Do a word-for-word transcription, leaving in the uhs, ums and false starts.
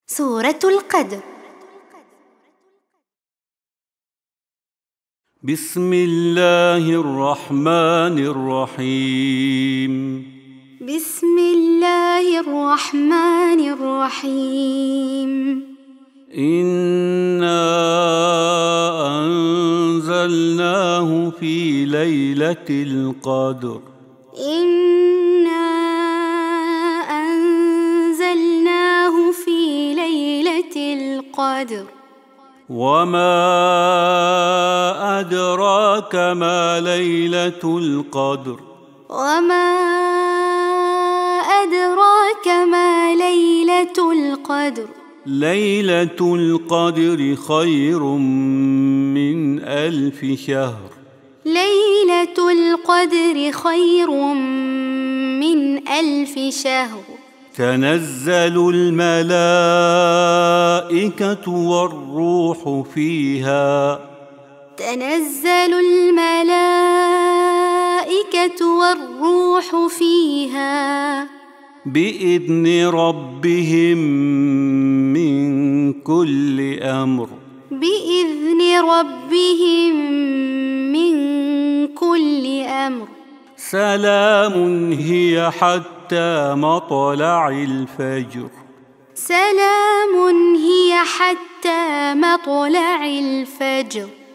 سورة القدر. بسم الله الرحمن الرحيم. بسم الله الرحمن الرحيم. إنا أنزلناه في ليلة القدر. إنا أنزلناه في ليلة القدر. وما أدراك ما ليلة القدر. وما أدراك ما ليلة القدر. ليلة القدر خير من ألف شهر. ليلة القدر خير من ألف شهر. تنزل الملائكة والروح فيها. تنزل الملائكة والروح فيها بإذن ربهم من كل أمر. بإذن ربهم من كل أمر. سلام هي حتى مطلع الفجر. سلام هي حتى مطلع الفجر.